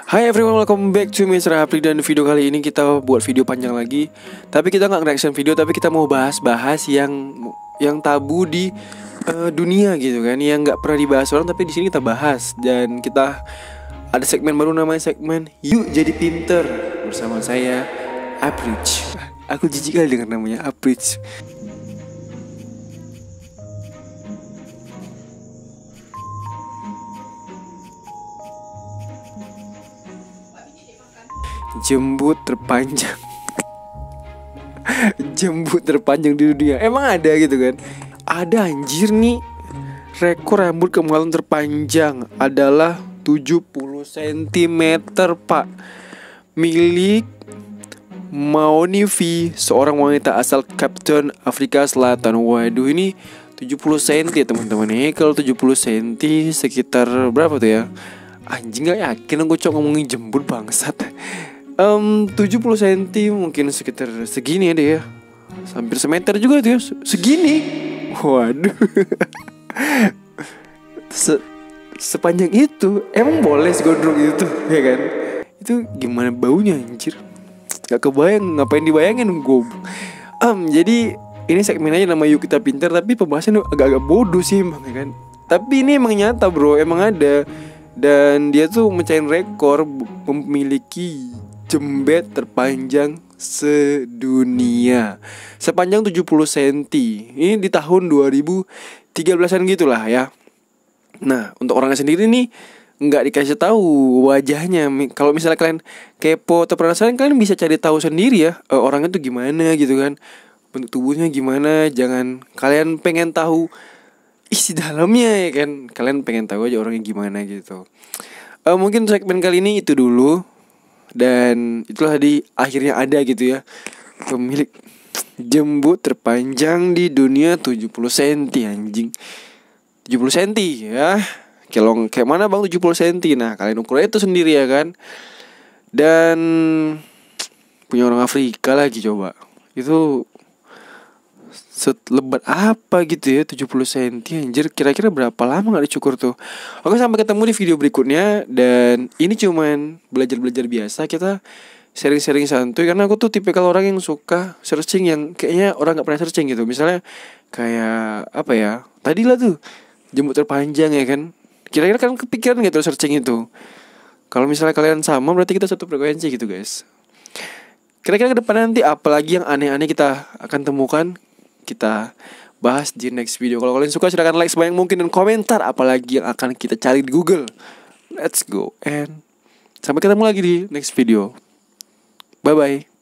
Hai everyone, welcome back to Mr. Apri. Dan video kali ini kita buat video panjang lagi. Tapi kita nggak reaction video, tapi kita mau bahas-bahas yang tabu di dunia gitu kan, yang nggak pernah dibahas orang, tapi di sini kita bahas. Dan kita ada segmen baru namanya segmen Yuk Jadi Pinter bersama saya Apri. Aku jijik kali dengan namanya Apri. Jembut terpanjang Jembut terpanjang di dunia. Emang ada gitu kan? Ada anjir nih. Rekor rambut kemaluan terpanjang adalah 70 cm pak. Milik Maonivi, seorang wanita asal Cape Town, Afrika Selatan. Waduh, ini 70 cm ya teman-teman. Kalau 70 cm sekitar berapa tuh ya? Anjing, gak yakin aku cok ngomongin jembut bangsat. 70 cm mungkin sekitar segini ada ya. Hampir semeter juga tuh ya. Segini. Waduh. Sepanjang itu. Emang boleh segondrong itu ya kan? Itu gimana baunya anjir. Gak kebayang, ngapain dibayangin gue. Jadi ini segmen aja nama Yuk Kita Pintar. Tapi pembahasan agak-agak bodoh sih emang ya kan. Tapi ini emang nyata bro, emang ada. Dan dia tuh mecahin rekor memiliki jembet terpanjang sedunia, sepanjang 70 cm. Ini di tahun 2013an gitulah ya. Nah, untuk orangnya sendiri nih nggak dikasih tahu wajahnya. Kalau misalnya kalian kepo atau penasaran, kalian bisa cari tahu sendiri ya, orangnya tuh gimana gitu kan, bentuk tubuhnya gimana. Jangan kalian pengen tahu isi dalamnya ya kan, kalian pengen tahu aja orangnya gimana gitu. Mungkin segmen kali ini itu dulu. Dan itulah di akhirnya ada gitu ya, pemilik jembut terpanjang di dunia 70 cm anjing. 70 cm ya. Kayak mana bang 70 cm? Nah kalian ukur itu sendiri ya kan. Dan punya orang Afrika lagi coba. Itu lebat apa gitu ya 70 cm anjir. Kira-kira berapa lama gak dicukur tuh. Oke, sampai ketemu di video berikutnya. Dan ini cuman belajar-belajar biasa. Kita sharing-sharing santuy. Karena aku tuh tipikal orang yang suka searching yang kayaknya orang gak pernah searching gitu. Misalnya kayak apa ya, tadi lah tuh jembut terpanjang ya kan. Kira-kira kalian kepikiran gak tuh searching itu? Kalau misalnya kalian sama, berarti kita satu frekuensi gitu guys. Kira-kira ke depan nanti apalagi yang aneh-aneh kita akan temukan, kita bahas di next video. Kalau kalian suka silahkan like sebanyak mungkin dan komentar apalagi yang akan kita cari di Google. Let's go and sampai ketemu lagi di next video. Bye bye.